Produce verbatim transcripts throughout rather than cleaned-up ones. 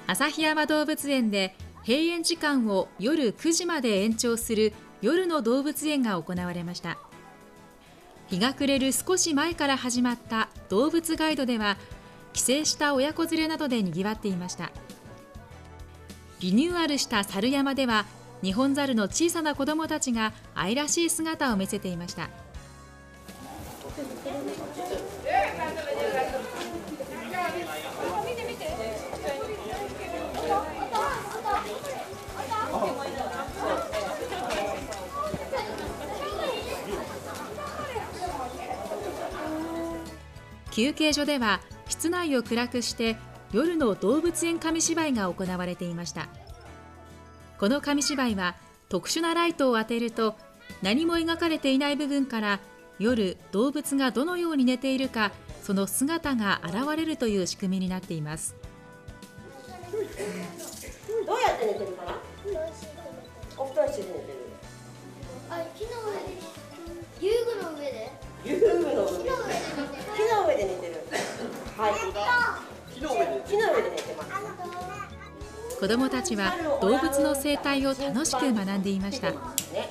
旭山動物園で閉園時間を夜くじまで延長する夜の動物園が行われました。日が暮れる少し前から始まった動物ガイドでは、帰省した親子連れなどでにぎわっていました。リニューアルした猿山では、ニホンザルの小さな子どもたちが愛らしい姿を見せていました。休憩所では室内を暗くして夜の動物園紙芝居が行われていました。この紙芝居は特殊なライトを当てると、何も描かれていない部分から夜動物がどのように寝ているか、その姿が現れるという仕組みになっています。 どうやって寝てるかな？お布団敷いて寝てる。 あ、木の上で、遊具の上で。 遊具の上で。木の上で寝てる。はい。木の上で。木の上で寝てます。 子どもたちは動物の生態を楽しく学んでいました。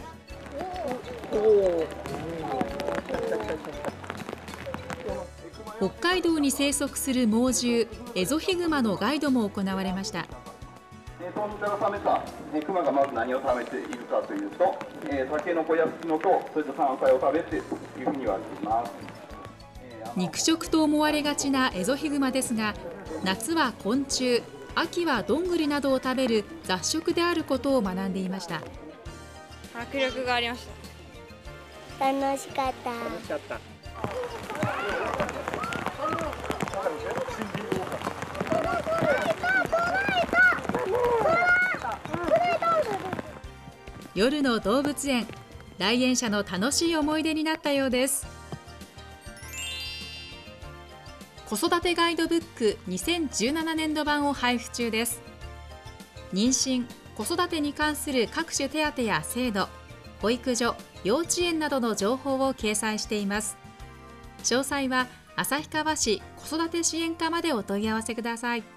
北海道に生息する猛獣エゾヒグマのガイドも行われました。 豚豚が食べたクマがまず何を食べているかというと、タケノコやフキノトウ、それと山菜を食べているというふうに言われています。 肉食と思われがちなエゾヒグマですが、夏は昆虫、秋はどんぐりなどを食べる雑食であることを学んでいました。 迫力がありました。 楽しかった。 楽しかった。 夜の動物園、来園者の楽しい思い出になったようです。子育てガイドブックにせんじゅうななねんど版を配布中です。妊娠、子育てに関する各種手当や制度、保育所、幼稚園などの情報を掲載しています。詳細は旭川市子育て支援課までお問い合わせください。